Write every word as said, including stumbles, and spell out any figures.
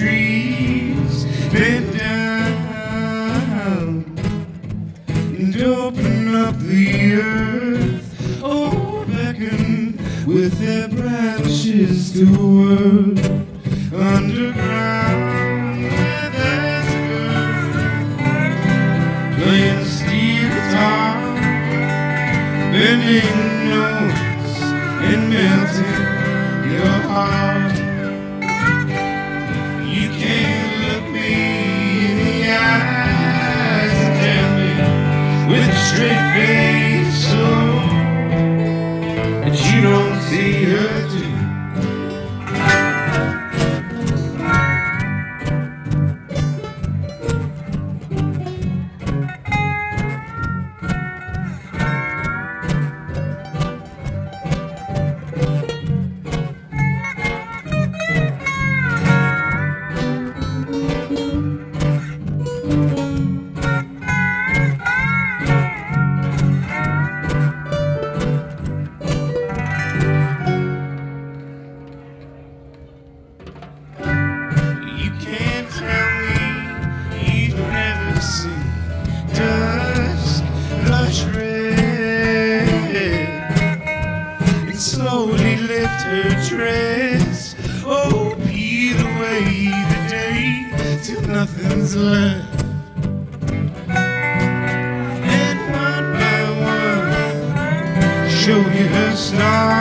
trees, bend down and open up the earth. Oh, beckon with their branches to work underground where there's good, playing steel guitar, bending notes and melting your heart. You can't look me in the eyes and tell me with a straight face so that you don't see her too. Slowly lift her dress, oh, peel away the day till nothing's left, and one by one show you her stars.